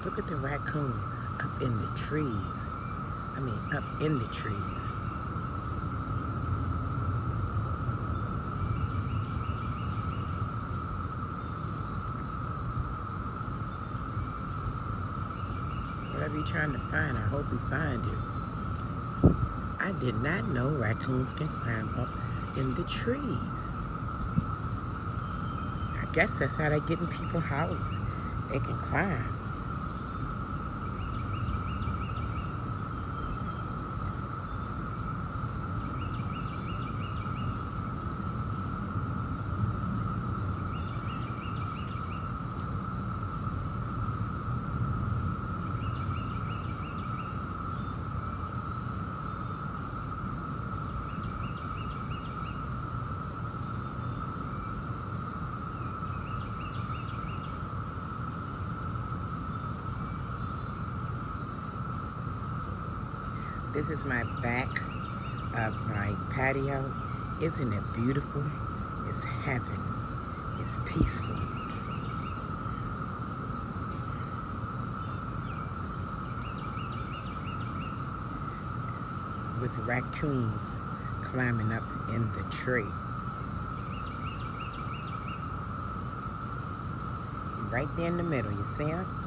Look at the raccoon up in the trees. I mean, up in the trees. Whatever you're trying to find, I hope you find it. I did not know raccoons can climb up in the trees. I guess that's how they get in people's houses. They can climb. This is my back of my patio. Isn't it beautiful? It's heaven. It's peaceful. With raccoons climbing up in the tree. Right there in the middle, you see them?